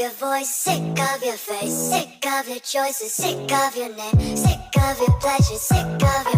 your voice, sick of your face, sick of your choices, sick of your name, sick of your pleasure, sick of your